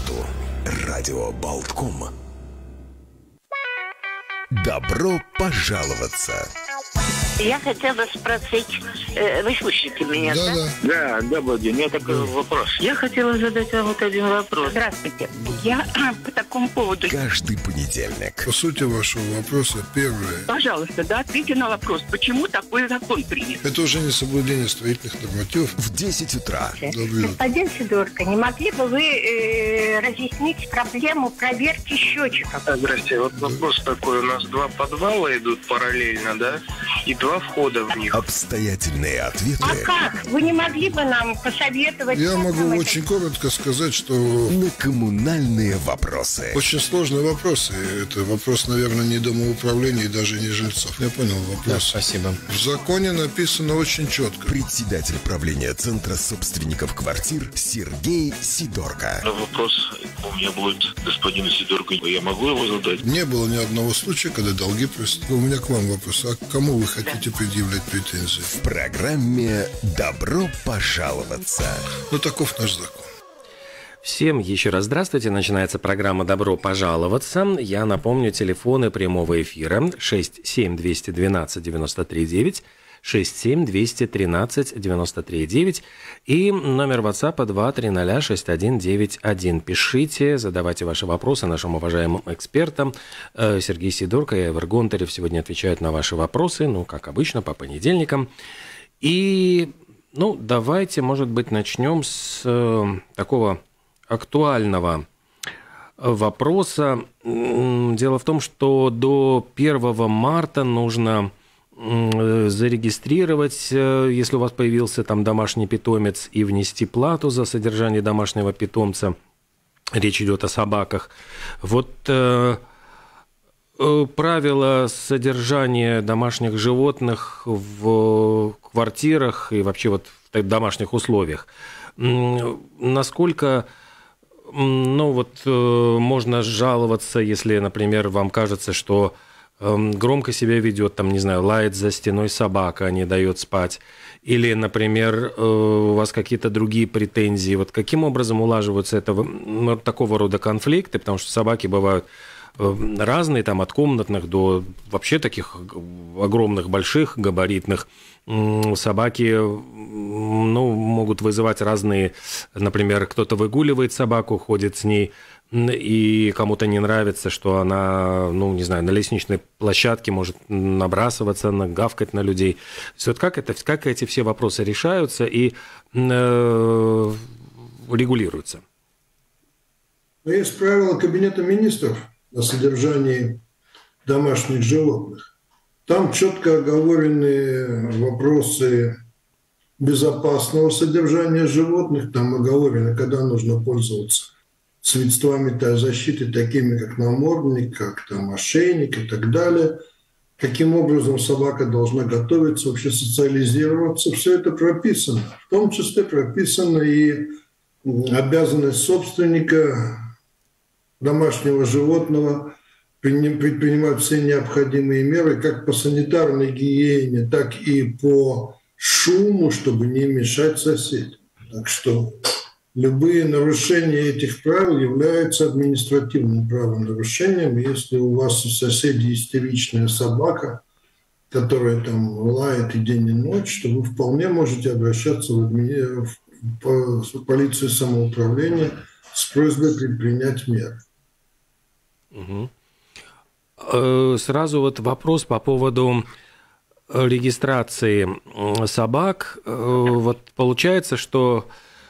интернету. Радио Болтком. Добро пожаловаться. Я хотела спросить, вы слышите меня, да? Да, добрый день. У меня такой вопрос. Я хотела задать вам вот один вопрос. Здравствуйте. Я по такому поводу... Каждый понедельник. По сути вашего вопроса, первое. Пожалуйста, да, ответьте на вопрос, почему такой закон принят? Это уже не соблюдение строительных нормативов. В 10 утра. Господин Сидорко, не могли бы вы разъяснить проблему проверки счетчиков? Здрасте, вот вопрос такой. У нас 2 подвала идут параллельно, да? И 2 входа в них. Обстоятельные ответы. А как? Вы не могли бы нам посоветовать? Я могу очень коротко сказать, что... На коммунальные вопросы. Очень сложные вопросы. Это вопрос, наверное, не домоуправления и даже не жильцов. Я понял вопрос. Да, спасибо. В законе написано очень четко. Председатель правления Центра собственников квартир Сергей Сидорко. Вопрос у меня будет господину Сидорко. Я могу его задать? Не было ни одного случая, когда долги просят. У меня к вам вопрос. А к кому вы хотите предъявлять претензии? В программе «Добро пожаловаться». Ну, таков наш закон. Всем еще раз здравствуйте. Начинается программа «Добро пожаловаться». Я напомню, телефоны прямого эфира 67-212-93-9, 67-213-93-9 и номер WhatsApp 2306191. Пишите, задавайте ваши вопросы нашим уважаемым экспертам. Сергей Сидорко и Айвар Гонтарев сегодня отвечают на ваши вопросы, ну, как обычно, по понедельникам. И, давайте, может быть, начнем с такого актуального вопроса. Дело в том, что до 1 марта нужно зарегистрировать, если у вас появился там домашний питомец, и внести плату за содержание домашнего питомца. Речь идет о собаках. Вот правила содержания домашних животных в квартирах и вообще вот в домашних условиях. Насколько... можно жаловаться, если, например, вам кажется, что громко себя ведет, лает за стеной собака, не дает спать. Или, например, у вас какие-то другие претензии. Вот каким образом улаживаются такого рода конфликты? Потому что собаки бывают разные, от комнатных до вообще таких огромных, больших, габаритных. Собаки, могут вызывать разные, например, кто-то выгуливает собаку, ходит с ней, и кому-то не нравится, что она, на лестничной площадке может набрасываться, гавкать на людей. То есть вот как эти все вопросы решаются и регулируются? Есть правила Кабинета министров о содержании домашних животных. Там четко оговорены вопросы безопасного содержания животных. Там оговорено, когда нужно пользоваться средствами защиты, такими как намордник, как ошейник и так далее. Каким образом собака должна готовиться, вообще социализироваться. Все это прописано. В том числе прописана и обязанность собственника домашнего животного предпринимать все необходимые меры как по санитарной гигиене, так и по шуму, чтобы не мешать соседям. Так что любые нарушения этих правил являются административным правонарушением. Если у вас у соседей истеричная собака, которая лает и день, и ночь, то вы вполне можете обращаться в полицию самоуправления с просьбой предпринять меры. Угу. Сразу вопрос по поводу регистрации собак. Получается, что,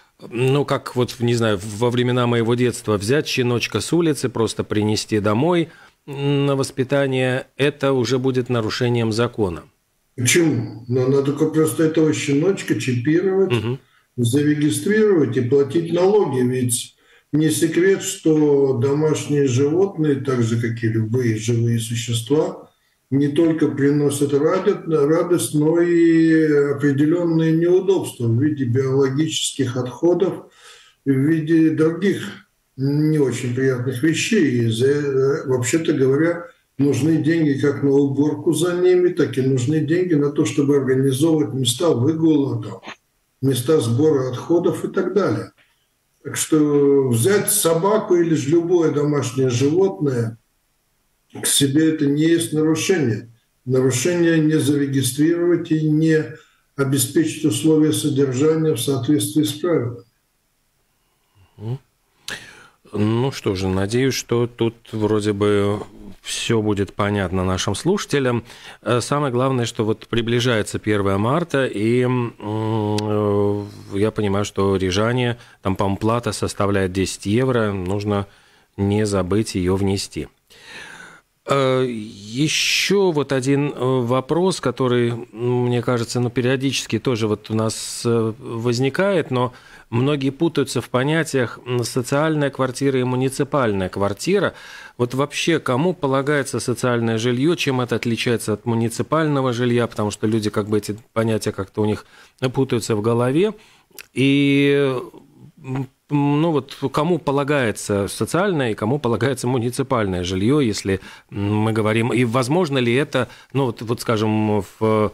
во времена моего детства взять щеночка с улицы, просто принести домой на воспитание, это уже будет нарушением закона. Почему? Надо только просто этого щеночка чипировать, зарегистрировать и платить налоги, ведь не секрет, что домашние животные, так же, как и любые живые существа, не только приносят радость, но и определенные неудобства в виде биологических отходов, в виде других не очень приятных вещей. И вообще-то говоря, нужны деньги как на уборку за ними, так и нужны деньги на то, чтобы организовывать места выгула, места сбора отходов и так далее. Так что взять собаку или же любое домашнее животное к себе — это не есть нарушение. Нарушение не зарегистрировать и не обеспечить условия содержания в соответствии с правилами. Ну что же, надеюсь, что тут вроде бы все будет понятно нашим слушателям. Самое главное, что вот приближается 1 марта, и я понимаю, что рижане, там, по-моему, плата составляет 10 евро, нужно не забыть ее внести. Еще вот один вопрос, который, мне кажется, периодически тоже вот у нас возникает, но многие путаются в понятиях социальная квартира и муниципальная квартира. Вот вообще кому полагается социальное жилье, чем это отличается от муниципального жилья, потому что люди как бы эти понятия как-то у них путаются в голове. И ну вот кому полагается социальное и кому полагается муниципальное жилье, если мы говорим, и возможно ли это, ну вот скажем, в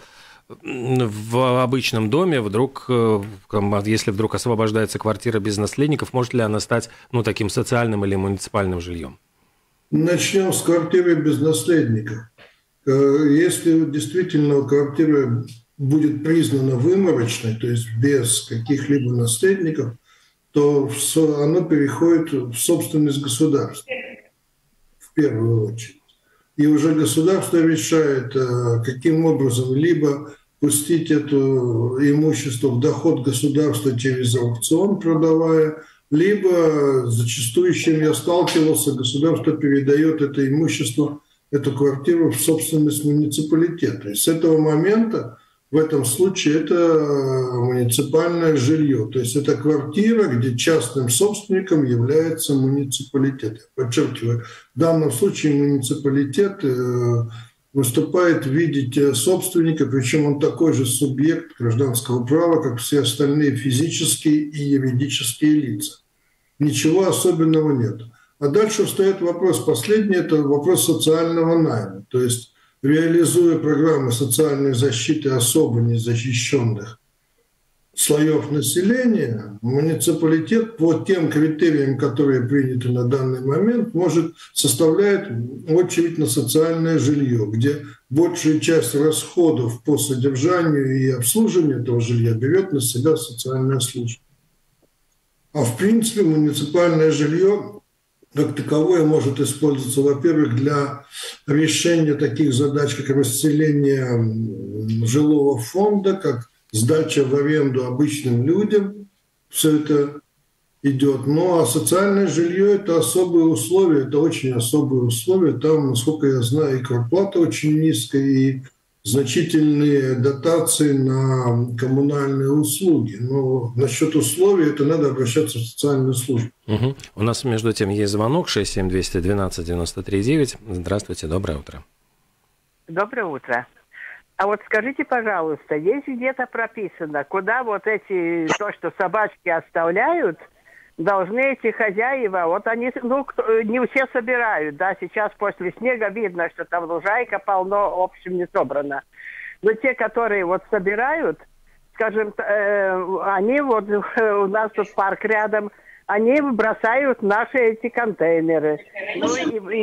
обычном доме вдруг, если вдруг освобождается квартира без наследников, может ли она стать, ну, таким социальным или муниципальным жильем? Начнем с квартиры без наследников. Если действительно квартира будет признана выморочной, то есть без каких-либо наследников, то оно переходит в собственность государства, в первую очередь. И уже государство решает, каким образом либо пустить это имущество в доход государства через аукцион, продавая, либо, зачастую, с чем я сталкивался, государство передает это имущество, эту квартиру в собственность муниципалитета. И с этого момента в этом случае это муниципальное жилье. То есть это квартира, где частным собственником является муниципалитет. Я подчеркиваю, в данном случае муниципалитет выступает в виде собственника, причем он такой же субъект гражданского права, как все остальные физические и юридические лица. Ничего особенного нет. А дальше встает вопрос последний, это вопрос социального найма. То есть реализуя программы социальной защиты особо незащищенных слоев населения, муниципалитет по тем критериям, которые приняты на данный момент, составляет очередь на социальное жилье, где большую часть расходов по содержанию и обслуживанию этого жилья берет на себя социальная служба. А в принципе муниципальное жилье как таковое может использоваться, во-первых, для решения таких задач, как расселение жилого фонда, как сдача в аренду обычным людям. Все это идет. Ну, а социальное жилье – это особые условия, это очень особые условия. Там, насколько я знаю, и квартплата очень низкая, и значительные дотации на коммунальные услуги. Но насчет условий это надо обращаться в социальную службу. Угу. У нас, между тем, есть звонок 67212-93-9. Здравствуйте, доброе утро. Доброе утро. А вот скажите, пожалуйста, есть где-то прописано, куда вот эти, то, что собачки оставляют, должны эти хозяева, вот они, не все собирают, да, сейчас после снега видно, что там лужайка полно, в общем, не собрано. Но те, которые вот собирают, скажем, они вот, у нас тут парк рядом, они бросают наши эти контейнеры. Ну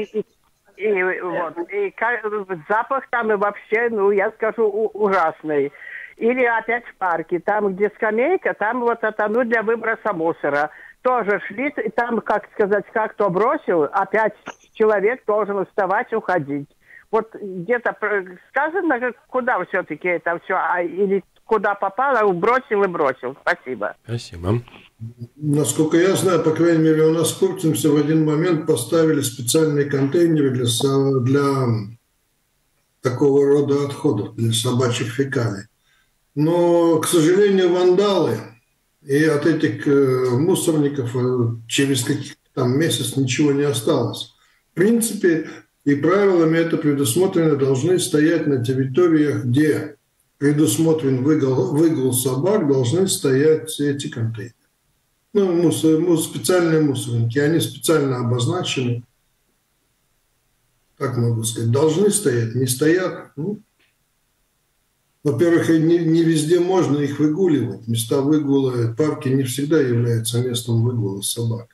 и запах там и вообще, я скажу, ужасный. Или опять в парке, там, где скамейка, там вот это, для выброса мусора. Тоже шли, и там, как сказать, как кто бросил, опять человек должен вставать, уходить. Вот где-то сказано, куда все-таки это все, или куда попало, бросил и бросил. Спасибо. Спасибо. Насколько я знаю, по крайней мере, у нас в Куртинце в один момент поставили специальные контейнеры для такого рода отходов, для собачьих фекалий. Но, к сожалению, вандалы и от этих мусорников через каких-то там месяц ничего не осталось. В принципе, и правилами это предусмотрено, должны стоять на территориях, где предусмотрен выгул собак, должны стоять эти контейнеры. Специальные мусорники, они специально обозначены, как могу сказать, должны стоять, не стоят. Во-первых, не везде можно их выгуливать. Места выгула, парки не всегда являются местом выгула собак.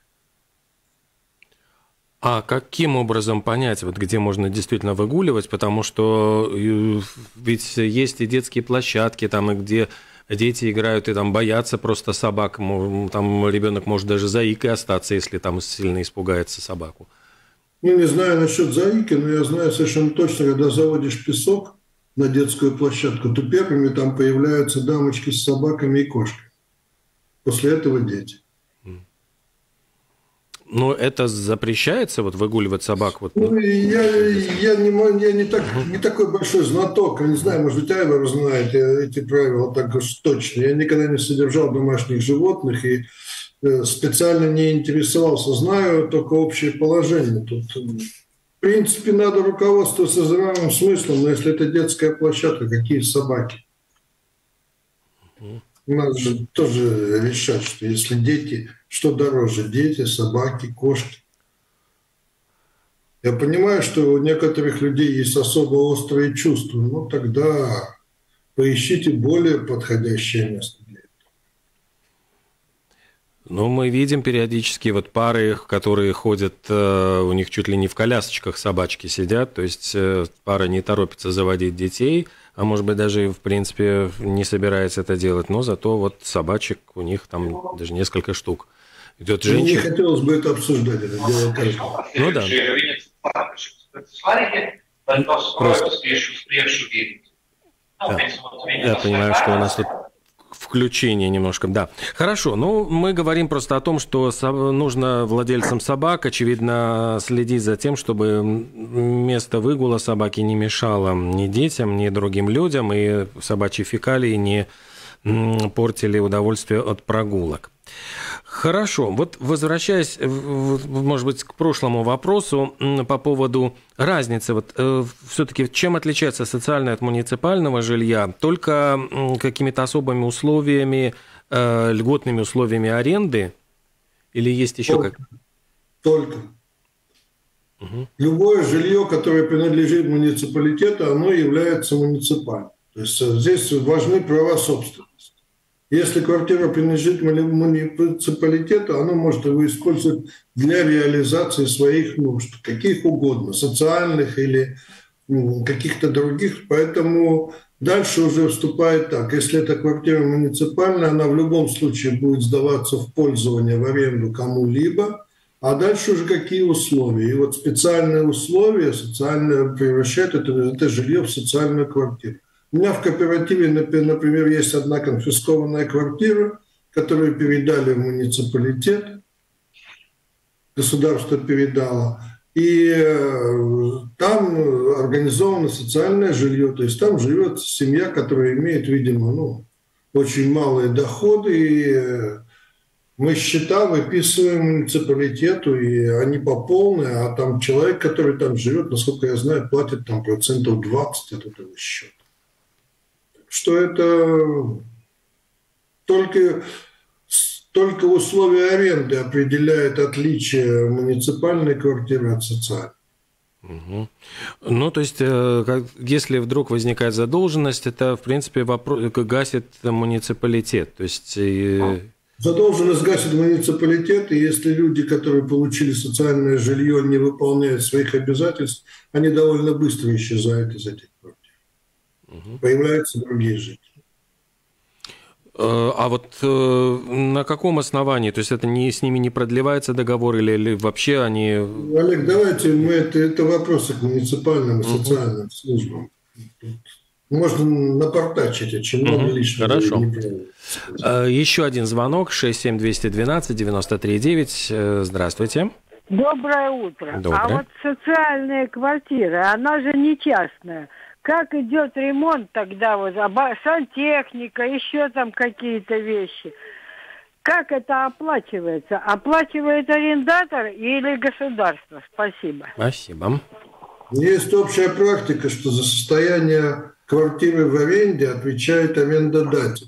А каким образом понять, вот где можно действительно выгуливать? Потому что ведь есть и детские площадки, там, и где дети играют и там боятся просто собак. Там ребенок может даже заикой остаться, если там сильно испугается собаку. Ну, не знаю насчет заики, но я знаю совершенно точно, когда заводишь песок на детскую площадку, то первыми там появляются дамочки с собаками и кошками. После этого дети. Но это запрещается, вот выгуливать собак? Вот? Ну, я не такой большой знаток, я не знаю, может быть, Айвар знает эти правила так уж точно. Я никогда не содержал домашних животных и специально не интересовался. Знаю только общее положение. Тут, в принципе, надо руководствоваться здравым смыслом, но если это детская площадка, какие собаки? Надо же тоже решать, что если дети, что дороже, дети, собаки, кошки. Я понимаю, что у некоторых людей есть особо острые чувства, но тогда поищите более подходящее место для этого. Ну, мы видим периодически вот пары, которые ходят, у них чуть ли не в колясочках собачки сидят, то есть пара не торопится заводить детей, а может быть даже, в принципе, не собирается это делать, но зато вот собачек у них там даже несколько штук. Идет женщина. Не хотелось бы это обсуждать, это дело каждого. Ну да. Просто... Я понимаю, что у нас тут включение немножко, да. Хорошо, ну мы говорим просто о том, что нужно владельцам собак, очевидно, следить за тем, чтобы место выгула собаки не мешало ни детям, ни другим людям, и собачьи фекалии не портили удовольствие от прогулок. Хорошо, вот возвращаясь, может быть, к прошлому вопросу по поводу разницы, вот все-таки чем отличается социальное от муниципального жилья? Только какими-то особыми условиями, льготными условиями аренды? Или есть еще как? Только. Угу. Любое жилье, которое принадлежит муниципалитету, оно является муниципальным. То есть здесь важны права собственности. Если квартира принадлежит муниципалитету, она может его использовать для реализации своих нужд, каких угодно, социальных или каких-то других. Поэтому дальше уже вступает так. Если эта квартира муниципальная, она в любом случае будет сдаваться в пользование, в аренду кому-либо. А дальше уже какие условия. И вот специальные условия социальные превращают это жилье в социальную квартиру. У меня в кооперативе, например, есть одна конфискованная квартира, которую передали в муниципалитет, государство передало, и там организовано социальное жилье, то есть там живет семья, которая имеет, видимо, очень малые доходы, и мы счета выписываем муниципалитету, и они по полной, а там человек, который там живет, насколько я знаю, платит там 20% от этого счета. Что это только условия аренды определяют отличие муниципальной квартиры от социальной. Угу. Ну, то есть, если вдруг возникает задолженность, это, в принципе, гасит муниципалитет. То есть... Задолженность гасит муниципалитет, и если люди, которые получили социальное жилье, не выполняют своих обязательств, они довольно быстро исчезают из этих квартир. Появляются другие жители. А вот на каком основании? То есть это с ними не продлевается договор или вообще они... Олег, давайте это вопросы к муниципальным и социальным службам. Можно напортачить, очень много лишнего. Хорошо. Еще один звонок, 67212-93-9. Здравствуйте. Доброе утро. Доброе. А вот социальная квартира, она же не частная. Как идет ремонт тогда, вот сантехника, еще там какие-то вещи? Как это оплачивается? Оплачивает арендатор или государство? Спасибо. Спасибо. Есть общая практика, что за состояние квартиры в аренде отвечает арендодатель.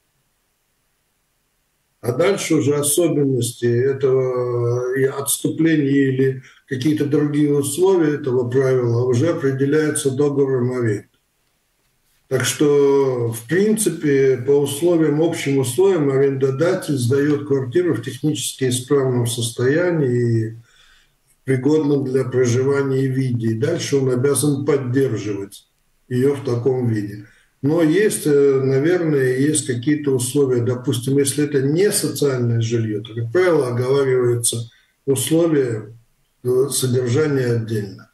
А дальше уже особенности этого и отступления или какие-то другие условия этого правила уже определяются договором аренды. Так что, в принципе, по общим условиям, арендодатель сдает квартиру в технически исправном состоянии и пригодном для проживания виде. И дальше он обязан поддерживать ее в таком виде. Но есть, наверное, есть какие-то условия. Допустим, если это не социальное жилье, то, как правило, оговариваются условия содержания отдельно.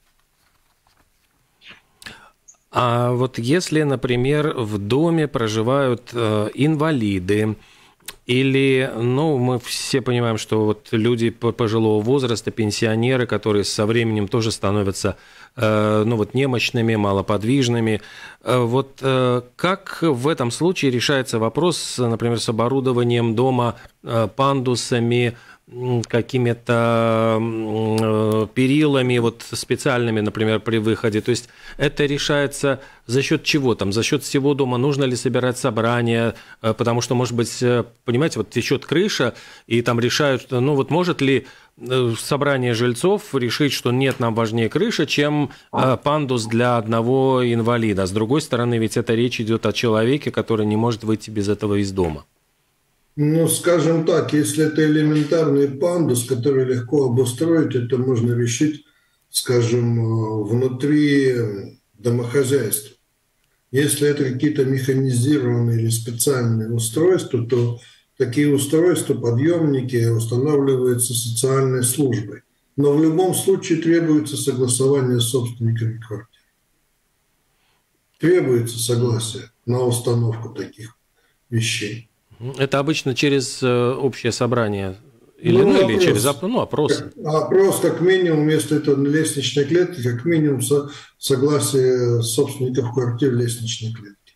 А вот если, например, в доме проживают инвалиды, или, ну, мы все понимаем, что вот люди пожилого возраста, пенсионеры, которые со временем тоже становятся, ну, вот немощными, малоподвижными. Вот как в этом случае решается вопрос, например, с оборудованием дома пандусами, какими-то перилами вот специальными, например, при выходе. То есть это решается за счет чего там? За счет всего дома? Нужно ли собирать собрания? Потому что, может быть, понимаете, вот течет крыша, и там решают, ну вот может ли собрание жильцов решить, что нет, нам важнее крыша, чем пандус для одного инвалида. С другой стороны, ведь это речь идет о человеке, который не может выйти без этого из дома. Ну, скажем так, если это элементарный пандус, который легко обустроить, это можно решить, скажем, внутри домохозяйства. Если это какие-то механизированные или специальные устройства, то такие устройства, подъемники, устанавливаются социальной службой. Но в любом случае требуется согласование с собственниками квартир. Требуется согласие на установку таких вещей. Это обычно через общее собрание или, или через опрос? Опрос, как минимум, если это на лестничной клетке, как минимум согласие собственников квартир лестничной клетки.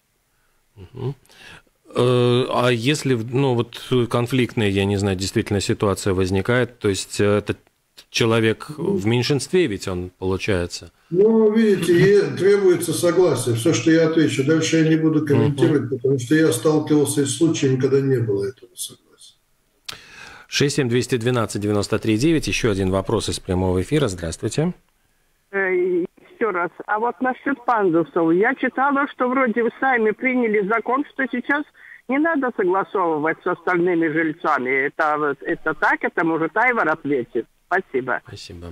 А если, ну, вот конфликтная, я не знаю, действительно ситуация возникает, то есть этот человек в меньшинстве, ведь он получается? Ну, видите, требуется согласие. Все, что я отвечу. Дальше я не буду комментировать, потому что я сталкивался с случаями, когда не было этого согласия. 67212-93-9. Еще один вопрос из прямого эфира. Здравствуйте. Еще раз. А вот насчет пандусов. Я читала, что вроде вы сами приняли закон, что сейчас не надо согласовывать с остальными жильцами. Это так? Это может Айвар ответит. Спасибо. Спасибо.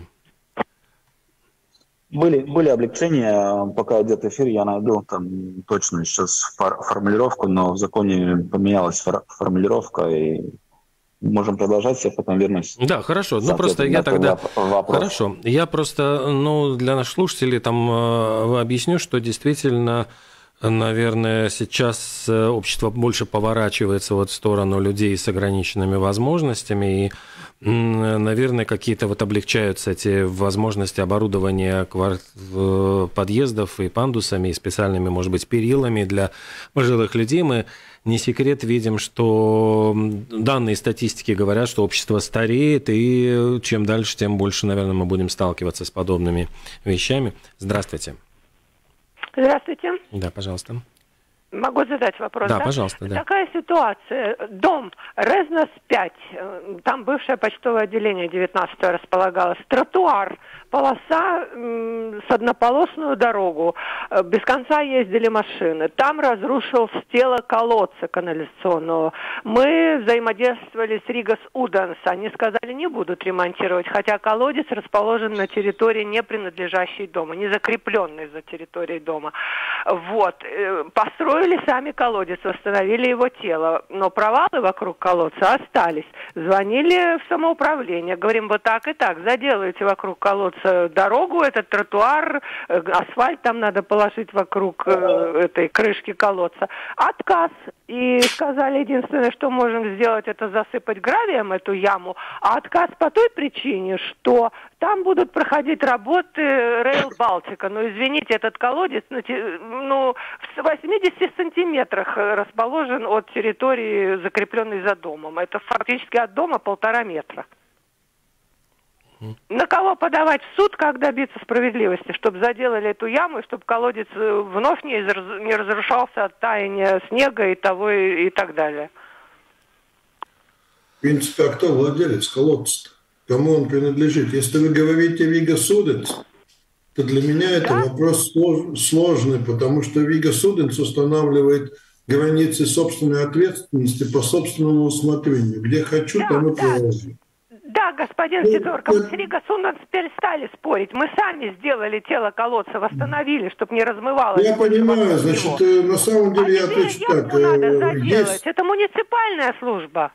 Были облегчения, пока идет эфир, я найду там точно сейчас формулировку, но в законе поменялась формулировка, и можем продолжать, я потом вернусь. Да, хорошо. Ну, просто я тогда... Вопрос. Хорошо. Я просто, ну, для наших слушателей там объясню, что действительно, наверное, сейчас общество больше поворачивается вот в сторону людей с ограниченными возможностями, и, наверное, какие-то вот облегчаются эти возможности оборудования подъездов и пандусами, и специальными, может быть, перилами для пожилых людей. Мы, не секрет, видим, что данные статистики говорят, что общество стареет, и чем дальше, тем больше, наверное, мы будем сталкиваться с подобными вещами. Здравствуйте. Здравствуйте. Да, пожалуйста. Могу задать вопрос? Да, пожалуйста. Да. Такая ситуация. Дом Резнос 5, там бывшее почтовое отделение 19-го располагалось. Тротуар, полоса с однополосную дорогу. Без конца ездили машины. Там разрушился тело колодца канализационного. Мы взаимодействовали с Ригас Уданс. Они сказали, не будут ремонтировать, хотя колодец расположен на территории, не принадлежащей дому, не закрепленной за территорией дома. Вот. Построили сами колодец, восстановили его тело, но провалы вокруг колодца остались. Звонили в самоуправление, говорим, вот так и так, заделайте вокруг колодца дорогу, этот тротуар, асфальт там надо положить вокруг этой крышки колодца. Отказ. И сказали, единственное, что можем сделать, это засыпать гравием эту яму, а отказ по той причине, что там будут проходить работы Rail Baltica. Ну, извините, этот колодец в 80 сантиметрах расположен от территории, закрепленной за домом. Это фактически от дома 1,5 метра. На кого подавать в суд, как добиться справедливости, чтобы заделали эту яму, и чтобы колодец вновь не разрушался от таяния снега и того и так далее? В принципе, а кто владелец колодца-то? Кому он принадлежит? Если вы говорите Рига Суденс, то для меня это вопрос сложный, потому что Рига Суденс устанавливает границы собственной ответственности по собственному усмотрению. Где хочу, там и провожу. Да, господин Сидорко, мы с Рига Суденс перестали спорить. Мы сами сделали тело колодца, восстановили, чтобы не размывалось. Я понимаю, значит, на самом деле я отвечу так. Это муниципальная служба.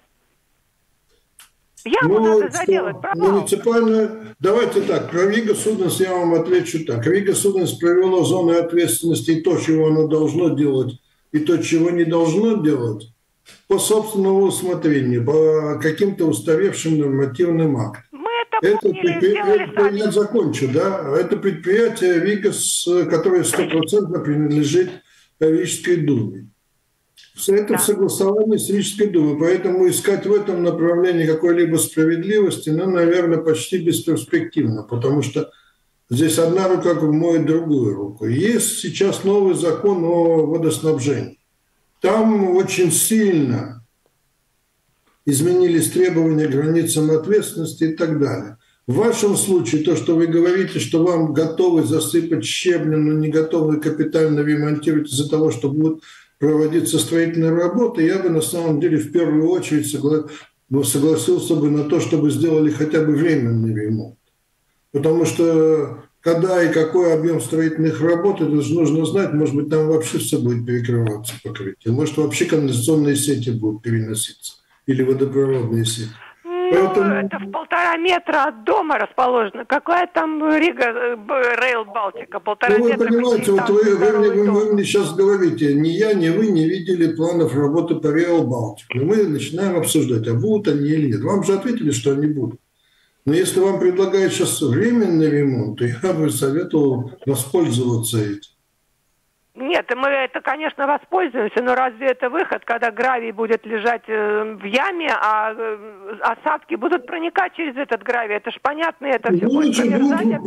Яму надо заделать, муниципальная... Давайте так, про Рига Суденс я вам отвечу так. Рига Суденс провело зоны ответственности и то, чего оно должно делать, и то, чего не должно делать, по собственному усмотрению, по каким-то устаревшим нормативным актам. Мы это поняли, сделали я закончу, да. Это предприятие Ригас, которое 100% принадлежит Рижской думе. Это в согласовании с Рижской думой, поэтому искать в этом направлении какой-либо справедливости, наверное, почти бесперспективно, потому что здесь одна рука моет другую руку. Есть сейчас новый закон о водоснабжении. Там очень сильно изменились требования к границам ответственности и так далее. В вашем случае то, что вы говорите, что вам готовы засыпать щебнем, но не готовы капитально ремонтировать из-за того, что будут проводиться строительные работы, я бы на самом деле в первую очередь согласился бы на то, чтобы сделали хотя бы временный ремонт. Потому что когда и какой объем строительных работ, это же нужно знать, может быть, там вообще все будет перекрываться покрытие, может, вообще канализационные сети будут переноситься или водопроводные сети. Поэтому... Это в 1,5 метра от дома расположено. Какая там Рига, Рейл Балтика? 1,5 вы метра. Понимаете, вот вы мне сейчас говорите, ни я, ни вы не видели планов работы по Рейл Балтику. Мы начинаем обсуждать, а будут они или нет. Вам же ответили, что они будут. Но если вам предлагают сейчас временный ремонт, то я бы советовал воспользоваться этим. Нет, мы это, конечно, воспользуемся, но разве это выход, когда гравий будет лежать в яме, а осадки будут проникать через этот гравий? Это ж понятно, это все будет промерзать.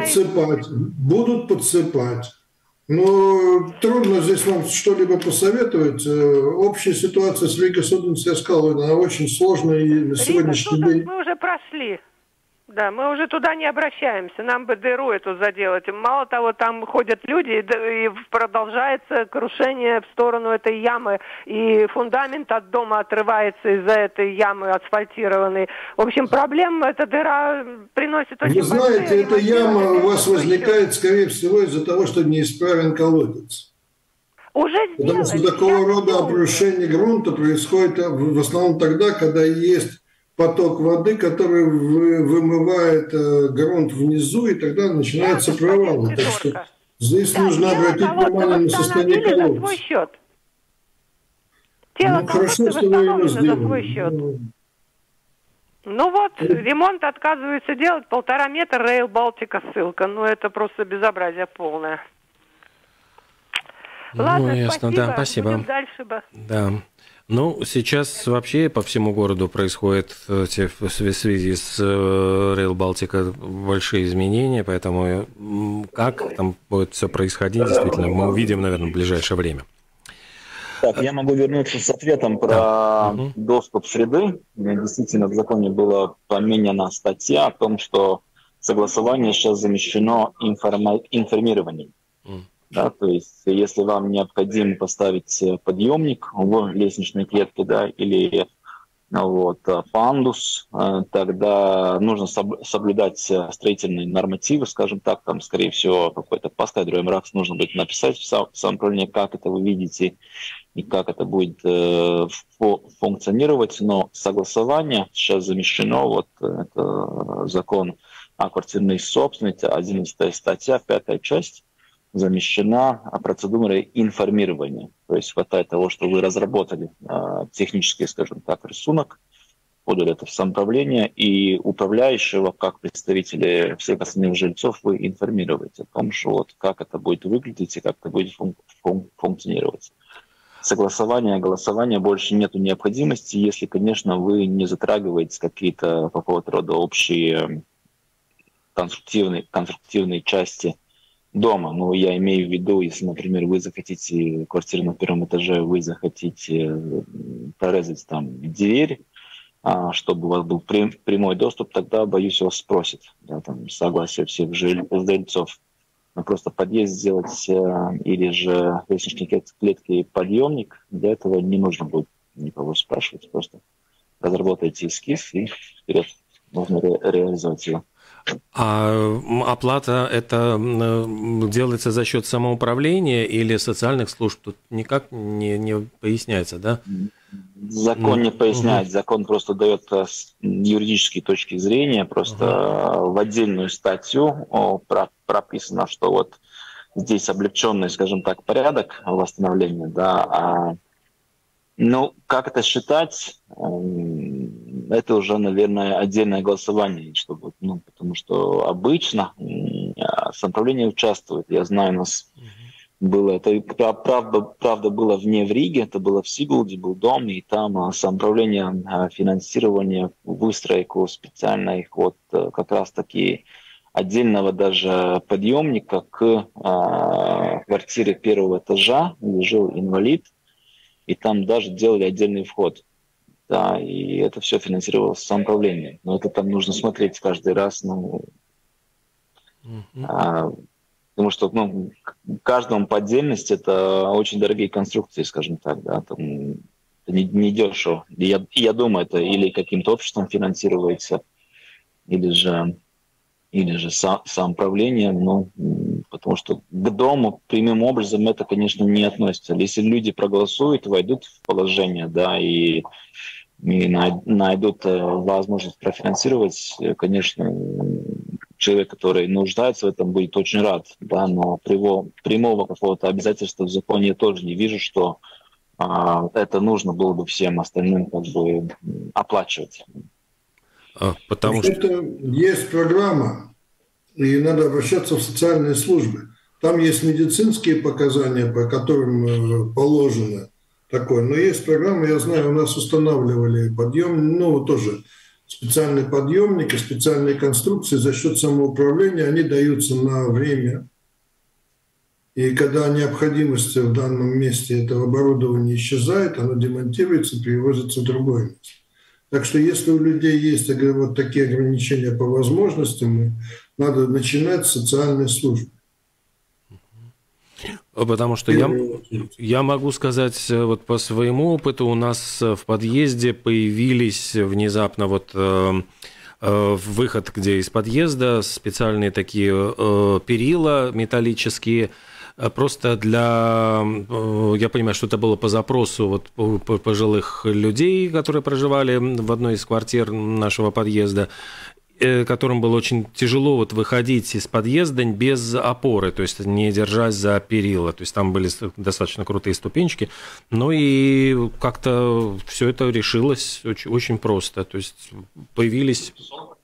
Будут подсыпать. Но трудно здесь вам что-либо посоветовать. Общая ситуация с Рига Суденс, я сказал, она очень сложная, и на сегодняшний день... Мы уже прошли. Да, мы уже туда не обращаемся, нам бы дыру эту заделать. Мало того, там ходят люди, и продолжается крушение в сторону этой ямы, и фундамент от дома отрывается из-за этой ямы асфальтированной. В общем, проблем эта дыра приносит очень большие. Вы знаете, эта яма у вас возникает, скорее всего, из-за того, что неисправен колодец. Уже Потому что такого рода обрушение грунта происходит в основном тогда, когда есть поток воды, который вымывает грунт внизу, и тогда начинаются провалы. Так что здесь нужно обратить внимание на состояние колодца. За свой счет. Тело хорошо, восстановлено за свой счет. Ну вот, ремонт отказывается делать 1,5 метра, Рейл Балтика ссылка. Ну это просто безобразие полное. Ладно, ясно, да, спасибо. Будем дальше бы. Да. Ну, сейчас вообще по всему городу происходят в связи с Рейл Балтика большие изменения, поэтому как там будет все происходить, действительно, мы увидим, наверное, в ближайшее время. Так, я могу вернуться с ответом про доступ среды. Действительно, в законе была поменена статья о том, что согласование сейчас замещено информированием. Да, то есть, если вам необходимо поставить подъемник в лестничной клетке, да, или пандус, тогда нужно соблюдать строительные нормативы, скажем так, там, скорее всего, какой-то поставить МРАКС нужно будет написать в самом правлении, как это вы видите и как это будет функционировать, но согласование сейчас замещено, это закон о квартирной собственности, 11 статья, 5 часть, замещена процедурой информирования. То есть хватает того, что вы разработали технический, скажем так, рисунок, подали это в самоуправление, и управляющего, как представители всех остальных жильцов, вы информируете о том, что как это будет выглядеть и как это будет функционировать. Согласование, голосование больше нету необходимости, если, конечно, вы не затрагиваете какие-то по какого-то рода общие конструктивные части дома. Но я имею в виду, если, например, вы захотите квартиру на 1 этаже, вы захотите прорезать там дверь, чтобы у вас был прямой доступ, тогда, боюсь, вас спросят, да, там, согласие всех жильцов. просто подъезд сделать или же лестничной клетки подъемник. Для этого не нужно будет никого спрашивать, просто разработайте эскиз и вперед можно реализовать его. А оплата это делается за счет самоуправления или социальных служб? Тут никак не поясняется, да? Закон не поясняет, закон просто дает юридические точки зрения, просто в отдельную статью прописано, что вот здесь облегченный, скажем так, порядок восстановления, да, ну, как это считать, это уже, наверное, отдельное голосование, чтобы, потому что обычно самоуправление участвует. Я знаю, у нас было, это правда было не в Риге, это было в Сигулде, был дом, и там самоуправление финансирование выстройку специальной вот как раз-таки отдельного даже подъемника к квартире первого этажа, где жил инвалид, и там даже делали отдельный вход. Да, и это все финансировалось самоуправлением. Но это там нужно смотреть каждый раз. Потому что каждому по отдельности это очень дорогие конструкции, скажем так. Да, там, это не дешево. Я думаю, это или каким-то обществом финансируется, или же самоуправлением, потому что к дому прямым образом это, конечно, не относится. Если люди проголосуют, войдут в положение, да, и найдут возможность профинансировать, конечно, человек, который нуждается в этом, будет очень рад, да, но прямого какого-то обязательства в законе я тоже не вижу, что это нужно было бы всем остальным как бы оплачивать. Потому что это есть программа, и надо обращаться в социальные службы. Там есть медицинские показания, по которым положено такое. Но есть программа, я знаю, у нас устанавливали подъем, тоже специальные подъемники, специальные конструкции за счет самоуправления, они даются на время. И когда необходимость в данном месте этого оборудования исчезает, оно демонтируется, перевозится в другое место. Так что если у людей есть вот такие ограничения по возможностям, надо начинать с социальной службы. Потому что я могу сказать, вот по своему опыту, у нас в подъезде появились внезапно выход, где из подъезда специальные такие перила металлические, просто я понимаю, что это было по запросу пожилых людей, которые проживали в одной из квартир нашего подъезда, которым было очень тяжело выходить из подъезда без опоры, то есть не держась за перила. То есть там были достаточно крутые ступенечки. Ну и как-то все это решилось очень, очень просто. То есть появились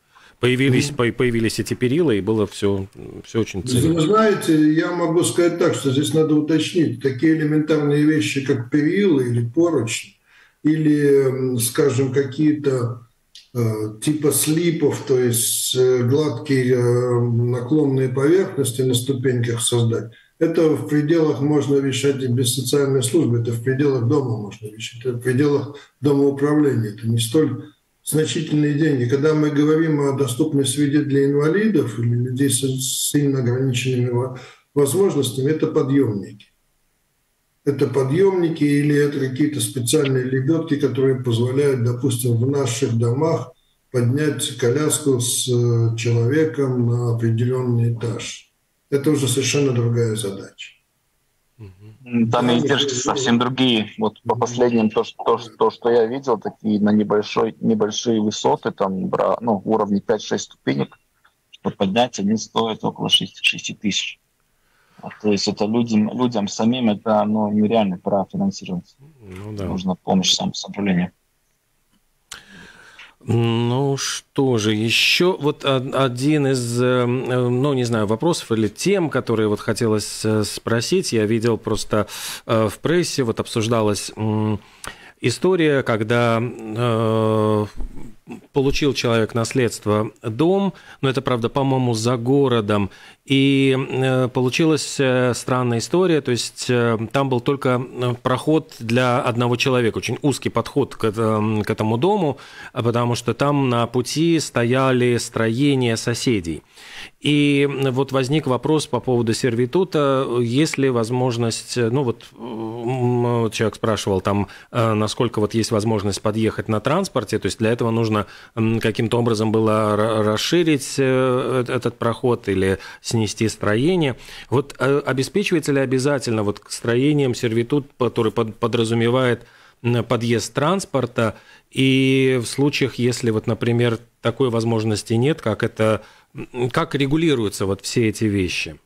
эти перила, и было все очень ценно. Вы знаете, я могу сказать так, что здесь надо уточнить. Такие элементарные вещи, как перила или поручни, или, скажем, какие-то типа слипов, то есть гладкие наклонные поверхности на ступеньках создать. Это в пределах можно решать и без социальной службы, это в пределах дома можно решать, это в пределах домоуправления. Это не столь значительные деньги. Когда мы говорим о доступной среде для инвалидов или людей с сильно ограниченными возможностями, это подъемники. Это подъемники или это какие-то специальные лебедки, которые позволяют, допустим, в наших домах поднять коляску с человеком на определенный этаж. Это уже совершенно другая задача. Там издержки совсем другие. Вот по последним, то, что я видел, такие на небольшие высоты, там уровни 5-6 ступенек, чтобы поднять, они стоят около 6 тысяч. То есть это людям самим это нереально профинансировать. Нужна помощь самоуправления. Ну что же, еще один из, не знаю, вопросов или тем, которые хотелось спросить. Я видел просто в прессе, обсуждалась история, когда получил человек наследство дом, но это, правда, по-моему, за городом, и получилась странная история, то есть там был только проход для одного человека, очень узкий подход к этому дому, потому что там на пути стояли строения соседей. И вот возник вопрос по поводу сервитута. Есть ли возможность, ну вот человек спрашивал там, насколько вот есть возможность подъехать на транспорте, то есть для этого нужно каким-то образом было расширить этот проход или снести строение. Вот обеспечивается ли обязательно вот строением сервитут, который подразумевает подъезд транспорта, и в случаях, если вот, например, такой возможности нет, как регулируются вот все эти вещи?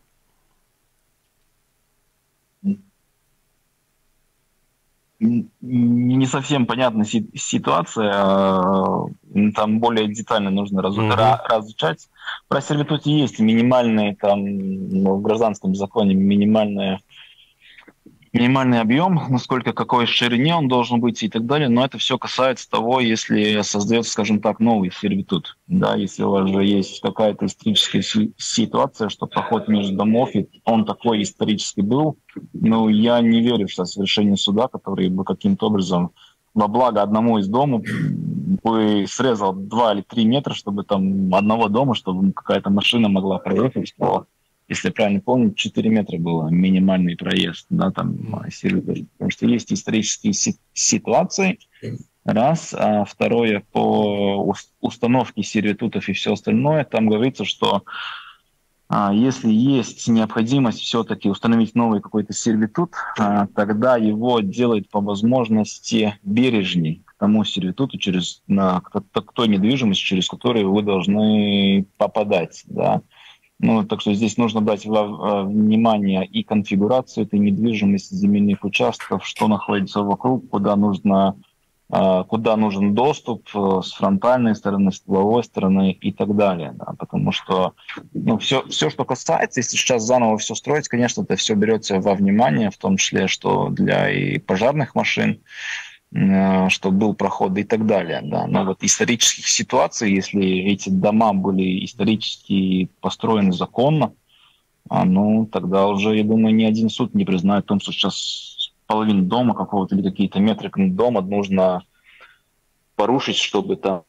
Не совсем понятна ситуация, там более детально нужно разучать. Про сервитут есть минимальный, там, в гражданском законе минимальный объем, насколько какой ширине он должен быть и так далее, но это все касается того, если создается, скажем так, новый сервитут. Да, если у вас же есть какая-то историческая ситуация, что проход между домов, и он такой исторически был, но я не верю, что это решение суда, который бы каким-то образом во благо одному из домов бы срезал 2 или 3 метра, чтобы там одного дома, чтобы какая-то машина могла проехать, что, если я правильно помню, 4 метра было минимальный проезд, да, там, потому что есть исторические ситуации, раз, а второе, по установке сервитутов и все остальное, там говорится, что если есть необходимость все-таки установить новый какой-то сервитут, тогда его делают по возможности бережней к тому сервитуту, к той недвижимости, через которую вы должны попадать, да. Ну, так что здесь нужно брать во внимание и конфигурацию этой недвижимости, земельных участков, что находится вокруг, куда нужен доступ с фронтальной стороны, с тыловой стороны и так далее. Да, потому что все, что касается, если сейчас заново все строить, конечно, это все берется во внимание, в том числе, что для и пожарных машин, что был проход и так далее. Да. Но вот исторических ситуаций, если эти дома были исторически построены законно, тогда уже, я думаю, ни один суд не признает в том, что сейчас половину дома какого-то или какие-то метры дома нужно порушить, чтобы там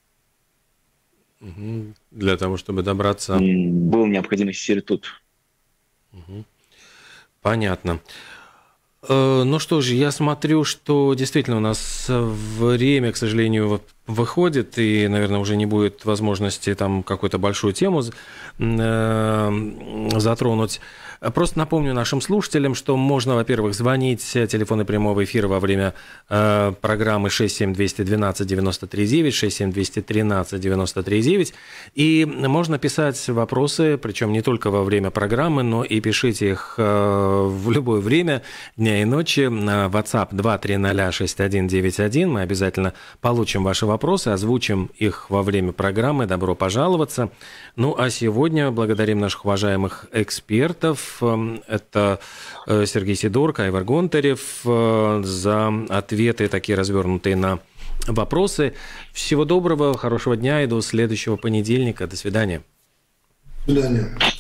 для того, чтобы добраться... Был необходимый сервитут. Понятно. Ну что же, я смотрю, что действительно у нас время, к сожалению, выходит, и, наверное, уже не будет возможности там какую-то большую тему затронуть. Просто напомню нашим слушателям, что можно, во-первых, звонить, телефоны прямого эфира во время программы 67212-93-9, 67213-93-9, и можно писать вопросы, причем не только во время программы, но и пишите их в любое время, дня и ночи, на WhatsApp 2306191, мы обязательно получим ваши вопросы, озвучим их во время программы, добро пожаловаться. Ну, а сегодня благодарим наших уважаемых экспертов. Это Сергей Сидорко, Айвар Гонтарев за ответы такие развернутые на вопросы. Всего доброго, хорошего дня и до следующего понедельника. До свидания. До свидания.